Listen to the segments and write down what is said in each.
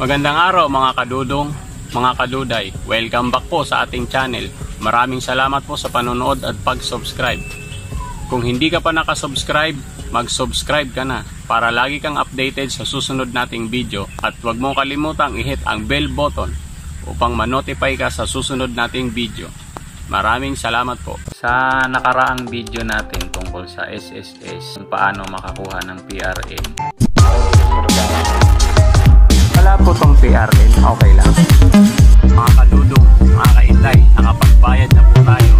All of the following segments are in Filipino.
Magandang araw mga kadudong, mga kaduday. Welcome back po sa ating channel. Maraming salamat po sa panonood at pag-subscribe. Kung hindi ka pa nakasubscribe, mag-subscribe ka na para lagi kang updated sa susunod nating video. At huwag mong kalimutang i-hit ang bell button upang ma-notify ka sa susunod nating video. Maraming salamat po. Sa nakaraang video natin tungkol sa SSS, kung paano makakuha ng PRN. Wala po tong PRN, okay lang. Mga kadudong, mga kainday, nakapagbayad na po tayo.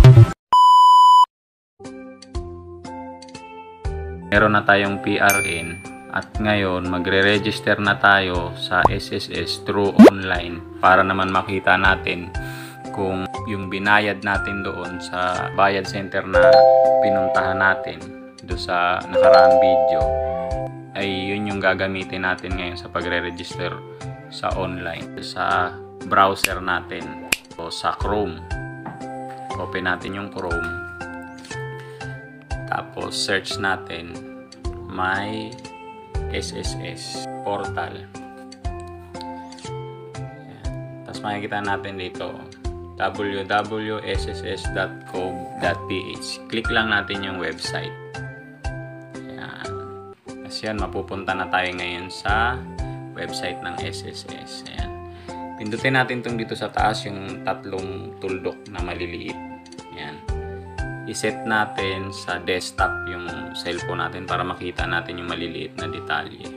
Meron na tayong PRN at ngayon magre-register na tayo sa SSS through online para naman makita natin kung yung binayad natin doon sa bayad center na pinuntahan natin doon sa nakaraang video ay yun yung gagamitin natin ngayon sa pagre-register sa online sa browser natin o sa Chrome. Open natin yung Chrome, tapos search natin my SSS portal. Ayan. Tapos makikita natin dito www.sss.gov.ph. Click lang natin yung website. Ayan. Kasi yan, mapupunta na tayo ngayon sa website ng SSS. Ayan. Pindutin natin itong dito sa taas, yung tatlong tuldok na maliliit. Ayan. I-set natin sa desktop yung cellphone natin para makita natin yung maliliit na detalye.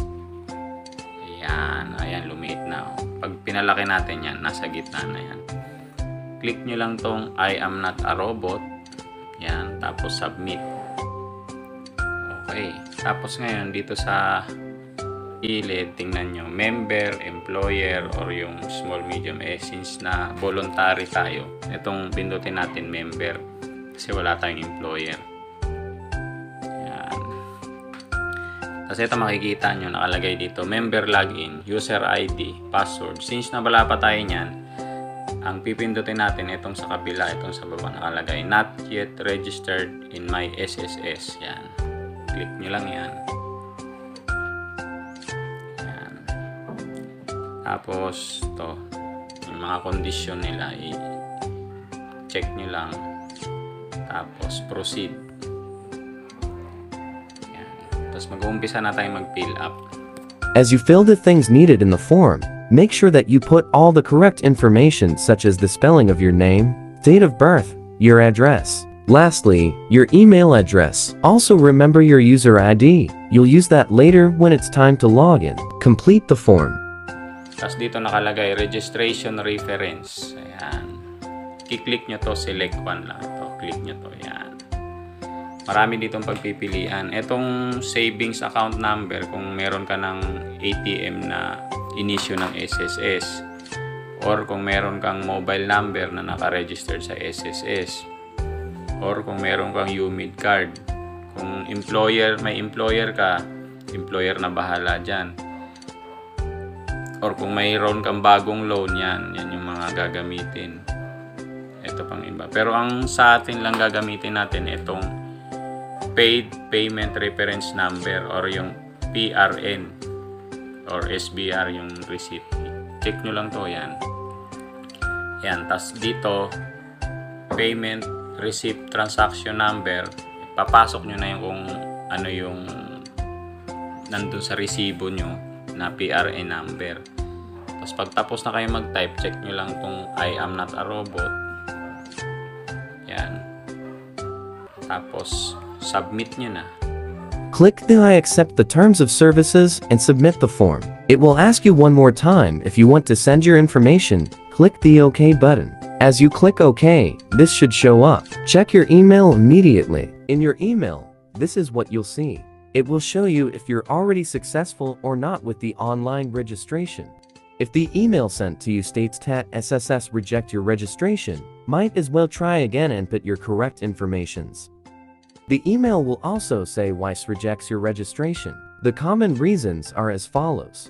Ayan. Ayan, lumiit na. Pag pinalaki natin yan, nasa gitna na yan. Click nyo lang tong I am not a robot. Yan. Tapos submit. Okay. Tapos ngayon dito sa gilid, tingnan nyo. Member, employer, or yung small, medium, since na voluntary tayo. Itong pindutin natin member. Kasi wala tayong employer. Yan. Tapos ito makikita nyo. Nakalagay dito. Member login, user ID, password. Since na wala pa tayo nyan, ang pipindutin natin itong sa kabila, itong sa baba nakalagay not yet registered in my SSS. Yan. Click nyo lang yan. Yan. Tapos to yung mga kondisyon nila i-check nyo lang. Tapos proceed. Yan. Tapos mag-uumpisa na tayo mag-fill up. As you fill the things needed in the form, make sure that you put all the correct information such as the spelling of your name, date of birth, your address. Lastly, your email address. Also remember your user ID. You'll use that later when it's time to log in. Complete the form. Tapos dito nakalagay registration reference. Ayan. I-click nyo to, select one lang to. Click nyo to. Ayan. Marami ditong pagpipilian. Itong savings account number, kung meron ka ng ATM na inisyo ng SSS, or kung meron kang mobile number na naka-register sa SSS, or kung meron kang UMID card. Kung may employer ka, employer na bahala dyan. Or kung mayroon kang bagong loan, yan yung mga gagamitin. Ito pang iba. Pero ang sa atin lang gagamitin natin itong paid payment reference number or yung PRN or SBR yung receipt. Check nyo lang to, yan. Yan. Tas dito payment receipt transaction number, papasok nyo na yung kung ano yung nandun sa resibo nyo na PRN number. Tapos pagtapos na kayo mag-type, check nyo lang kung I am not a robot. Yan. Tapos submit nyo na. Click the I accept the terms of services and submit the form. It will ask you one more time if you want to send your information. Click the OK button. As you click OK, this should show up. Check your email immediately. In your email, this is what you'll see. It will show you if you're already successful or not with the online registration. If the email sent to you states that SSS reject your registration, might as well try again and put your correct informations. The email will also say why it rejects your registration. The common reasons are as follows.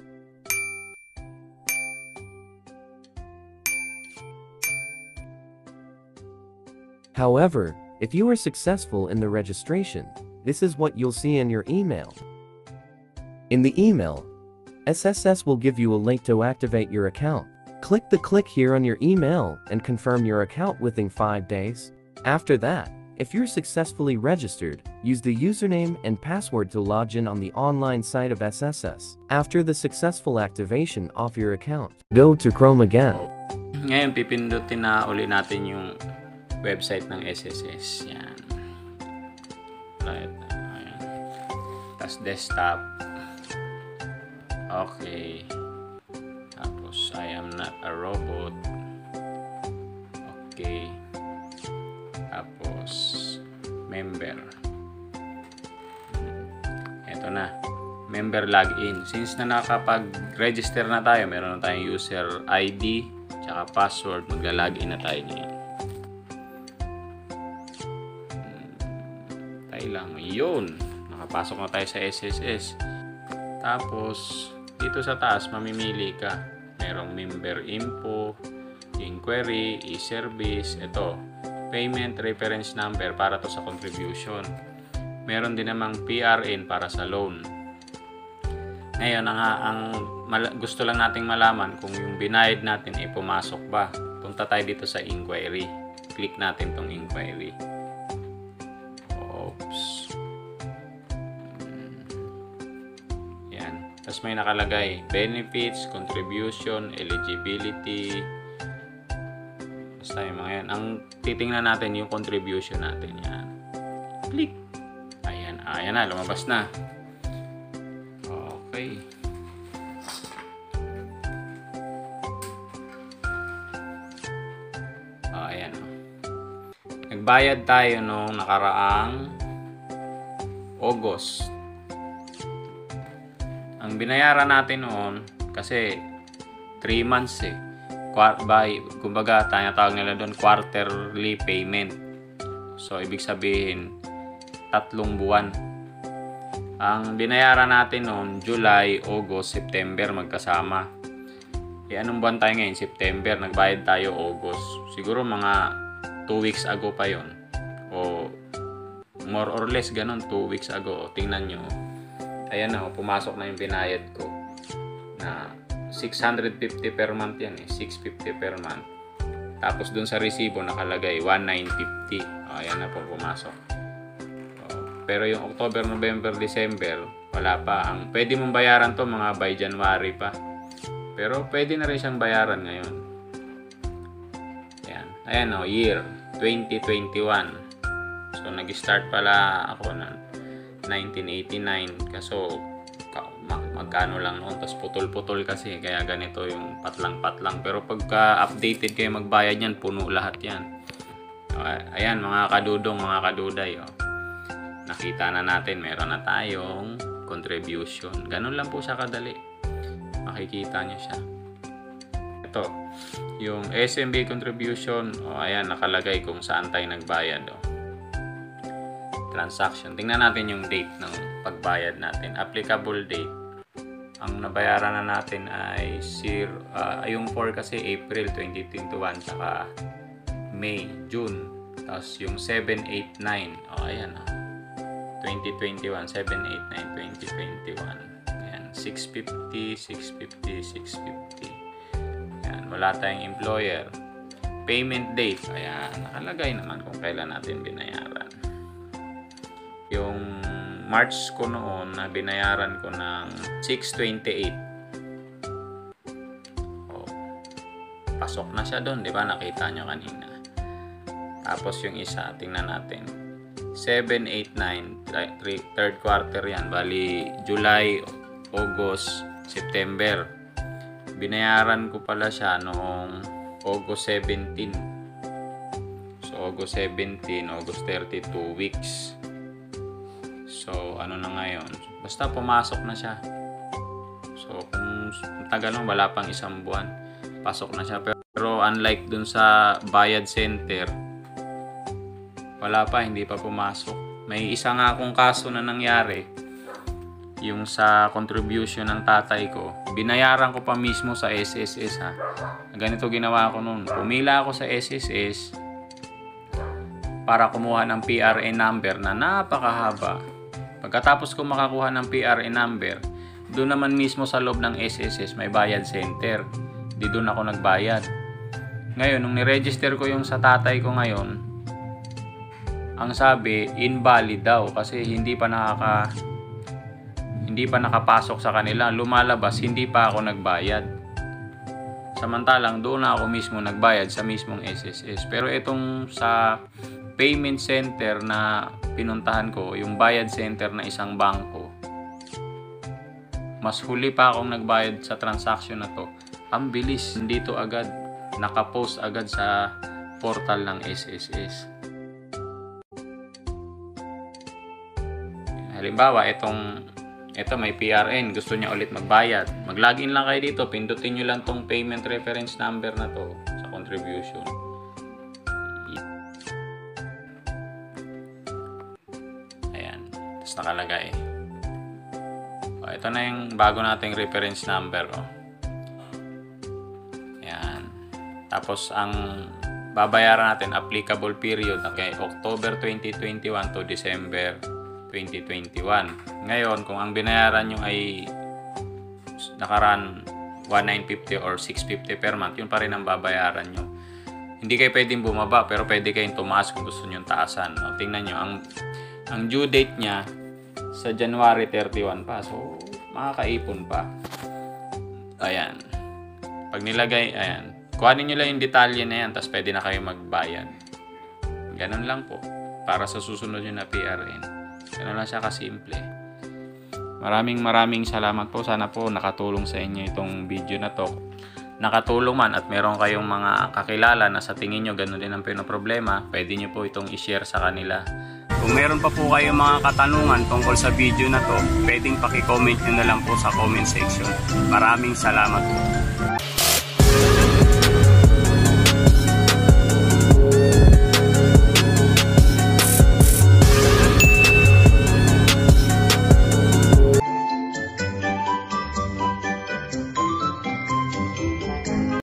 However, if you are successful in the registration, this is what you'll see in your email. In the email, SSS will give you a link to activate your account. Click here on your email and confirm your account within 5 days. After that, if you're successfully registered, use the username and password to log in on the online site of SSS. After the successful activation of your account, go to Chrome again. Ngayon, pipindutin na uli natin yung website ng SSS. Yan. Right. Ayan. Tapos desktop. Okay. Tapos, I am not a robot. Okay. Tapos, member. Ito na. Member login. Since na nakapag-register na tayo, meron na tayong user ID, tsaka password, magla-login na tayo niyan. Tayo lang. Yun. Nakapasok na tayo sa SSS. Tapos, dito sa taas, mamimili ka. Merong member info, inquiry, e-service, ito. Payment reference number para to sa contribution. Meron din namang PRN para sa loan. Ngayon, gusto lang nating malaman kung yung binayad natin ay pumasok ba. Punta tayo dito sa inquiry. Click natin tong inquiry. Oops. Yan. Tapos may nakalagay, benefits, contribution, eligibility. Basta yung mga yan. Ang titingnan natin yung contribution natin. Yan. Click. Ayan. Ayan na. Lumabas na. Okay. Ayan. Nagbayad tayo nung nakaraang August. Ang binayaran natin noon kasi 3 months eh. Kumbaga, tawag nila doon quarterly payment. So, ibig sabihin, 3 buwan. Ang binayaran natin noon, July, August, September magkasama. Anong buwan tayo ngayon? September. Nagbayad tayo August. Siguro mga 2 weeks ago pa yon. O more or less ganun, 2 weeks ago. O, tingnan nyo. Ayan na, pumasok na yung binayad ko. Na 650 per month yan eh. 650 per month. Tapos dun sa resibo nakalagay 1950. Ayan na po pumasok. Pero yung October, November, December, wala pa. Ang pwede mong bayaran to mga by January pa. Pero pwede na rin siyang bayaran ngayon. Ayan. Ayan o, year 2021. So, nag-start pala ako ng 1989. Kaso, magkano lang noon. Tapos putol-putol kasi. Kaya ganito yung patlang-patlang. Pero pagka updated kayo magbayad yan, puno lahat yan. Ayan, mga kadudong, mga kaduday. O. Nakita na natin, meron na tayong contribution. Ganun lang po siya kadali. Makikita nyo siya. Ito, yung SMB contribution, ayan, nakalagay kung saan tayo nagbayad. Transaction. Tingnan natin yung date ng pagbayad natin. Applicable date. Ang nabayaran na natin ay yung 4 kasi April 2021, saka May, June. Tapos yung 7, 8, 9. Ayan, 2021, 7, 8, 9, 2021. Ayan, 650, 650, 650. Ayan, wala tayong employer. Payment date. Ayan, nakalagay naman kung kailan natin binayaran. Yung March ko noon, na binayaran ko ng 628. Pasok na siya doon, di ba? Nakita nyo kanina. Tapos yung isa, tingnan natin. 7, 8, 9, third quarter yan. Bali, July, August, September. Binayaran ko pala siya noong August 17. So, August 17, August 30, 2 weeks. So, ano na ngayon? Basta pumasok na siya. So, kung tagal lang, wala pang 1 buwan. Pasok na siya. Pero, unlike dun sa bayad center, wala pa, hindi pa pumasok. May isa nga akong kaso na nangyari. Yung sa contribution ng tatay ko. Binayaran ko pa mismo sa SSS ha. Ganito ginawa ko noon. Pumila ako sa SSS para kumuha ng PRN number na napakahaba. Pagkatapos ko makakuha ng PRN number, Doon naman mismo sa loob ng SSS may bayad center. Di doon ako nagbayad. Ngayon, nung niregister ko yung sa tatay ko ngayon, ang sabi, invalid daw kasi hindi pa nakapasok sa kanila. Lumalabas, hindi pa ako nagbayad. Samantalang doon na ako mismo nagbayad sa mismong SSS. Pero itong sa payment center na pinuntahan ko, yung bayad center na isang bangko, mas huli pa akong nagbayad sa transaction na to. Ang bilis, dito agad, nakapost agad sa portal ng SSS. Halimbawa, ito may PRN, gusto niya ulit magbayad. Mag-login lang kayo dito, pindutin nyo lang tong payment reference number na to sa contribution. Ayan, tapos nakalagay. Ito na yung bago nating reference number. Ayan. Tapos ang babayaran natin, applicable period, okay, October 2021 to December 2021. Ngayon, kung ang binayaran nyo ay nakaraan 1,950 or 650 per month, yun pa rin ang babayaran nyo. Hindi kayo pwedeng bumaba, pero pwede kayong tumaas kung gusto nyo tahasan. O, tingnan nyo, ang due date nya sa January 31 pa. So, makakaipon pa. Ayan. Pag nilagay, ayan. Kuhanin nyo lang yung detalye na yan, tapos pwede na kayo magbayad. Ganun lang po. Para sa susunod nyo na PRN. Ganun lang siya kasimple. Maraming salamat po. Sana po nakatulong sa inyo itong video na to. Nakatulong man at meron kayong mga kakilala na sa tingin nyo ganun din ang pinoproblema, pwede nyo po itong i-share sa kanila. Kung meron pa po kayong mga katanungan tungkol sa video na to, pwedeng paki-comment nyo na lang po sa comment section. Maraming salamat po.